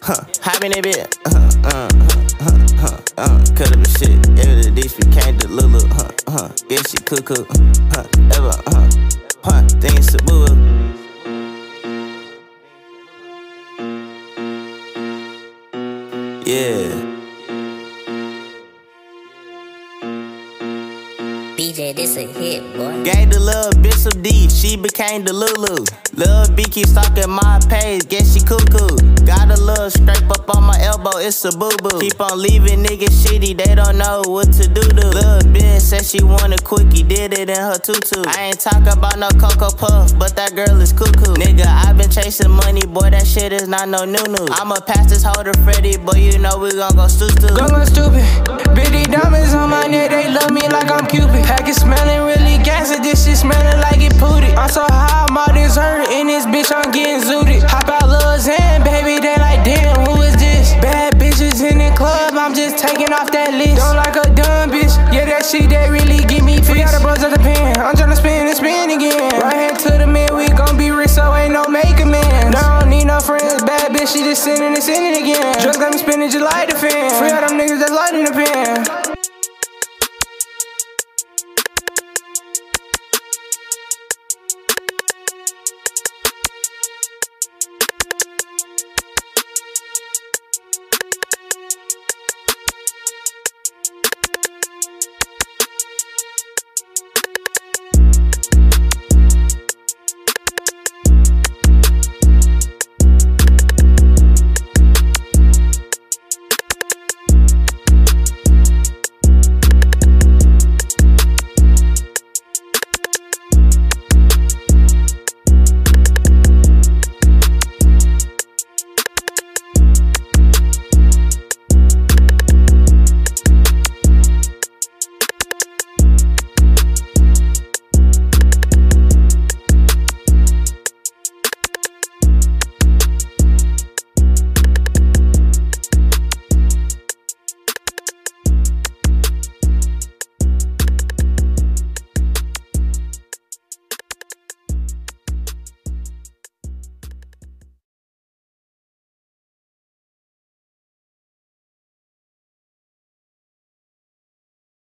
How many bit? Cut up the shit. Ever the D's became Delulu. Guess she cuckoo. Ever, things to boo. Yeah. BJ, this a hit, boy. Gave the little bitch some D, she became Delulu. Lil' B keep stalking my page, guess she cuckoo. Got a little scrape up on my elbow, it's a boo-boo. Keep on leaving niggas shitty, they don't know what to do. Lil' bitch said she want a quickie, did it in her tutu. I ain't talking about no Cocoa Puff, but that girl is cuckoo. Nigga, I been chasing money, boy, that shit is not no new news. I'ma pass this holder Freddie, boy, you know we gon' go stupid. Going stupid, bitty diamonds on my neck, they love me like I'm Cupid. Package smelling really gassy, this shit smelling like it pooted. I'm so high, I'm all dessert, in this bitch I'm getting zooted. Hop out Lil Xan, baby, they like, damn, who is this? Bad bitches in the club, I'm just taking off that list. Don't like a dumb bitch, yeah, that shit, that really give me free. Got the bros at the pen, I'm tryna spin and spin again. Right hand to the man, we gon' be rich, so ain't no make amends. I don't need no friends, bad bitch, she just sinning and sinning again. Drugs got me spinning just like the fan. Free all them niggas that's lighting the pen.